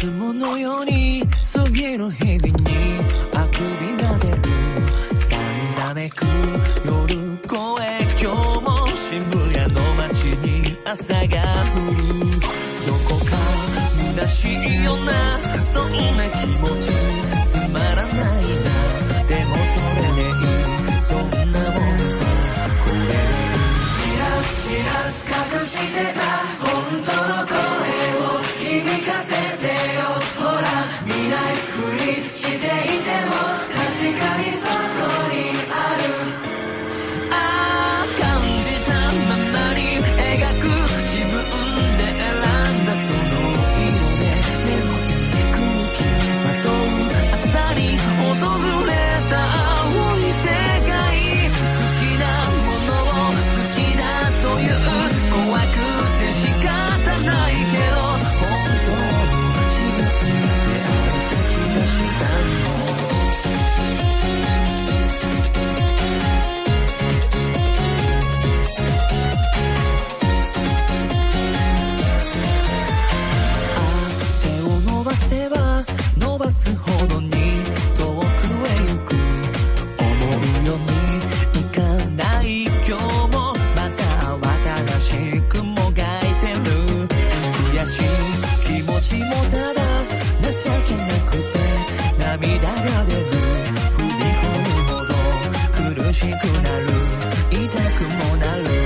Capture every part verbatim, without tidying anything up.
つものように過ぎる日々にあくびが出るさんざめく夜越え今日も渋谷の街に朝が降るどこか虚しいようなそんな気持ちつまらないなでもそれでいいそんなもんさこれで知らず知らず隠してた本当の声を響かせてよほら見ないふりしていても確かにそこにあるああ感じたままに描く自分で選んだその色で眠い空気まとう朝に訪れた青い世界好きなものを好きだという怖くて仕方ないけど本当の自分である気がしたの手を伸ばせば伸ばすほどに遠くへ行く思うようにいかない今日もまた慌ただしくもがいてる悔しい気持ちもただ情けなくて涙が出る踏み込むほど苦しくなる痛くもなる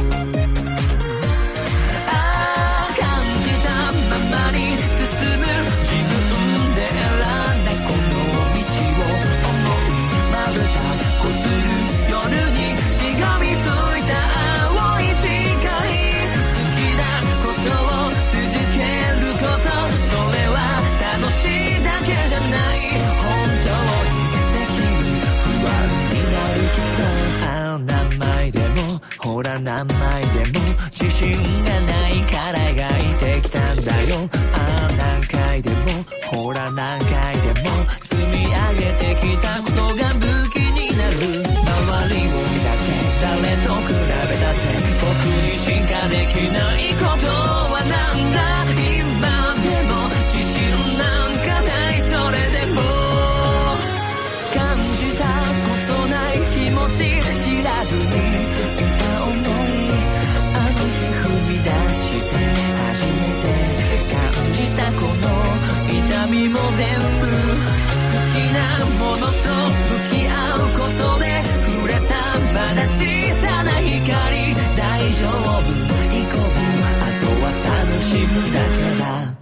ああ感じたままに進む自分で選んだこの道を思いまぶたこする夜にしがみついた青い誓い好きなことを続けることそれは楽しいだけじゃない本当にできる不安になるけどああ何枚でもほら何枚でも自信がないから描いてきたんだよああ何回でもほら何回でも積み上げてきたことが武器になる周りを見たって誰と比べたって僕にしかできないことはなんだ今でも自信なんかないそれでも感じたことない気持ち知らずにいた想いあの日踏み出して初めて感じたこの痛みも全部好きなものと向き合うことで触れたまだ小さな光大丈夫行こうあとは楽しむだけだ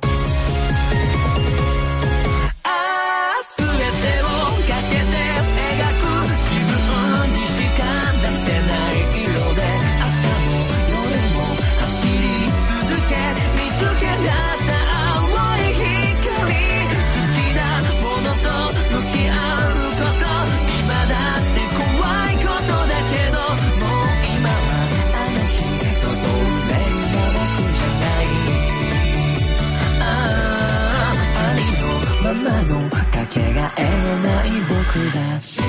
ああ全てをかけて描く自分にしか出せない色で朝も夜も走り続け見つけ出した青い光好きなものと向き合うこと今だって怖いことだけどもう今はあの日の透明な僕じゃないああありのままのかけがえのない僕だ